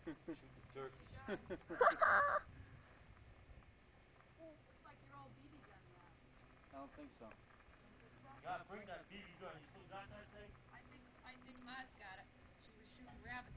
Shoot the turkeys. Looks like your old BB gun now. I don't think so. God, bring that BB gun. You still got that thing? I think Ma's got it. She was shooting rabbits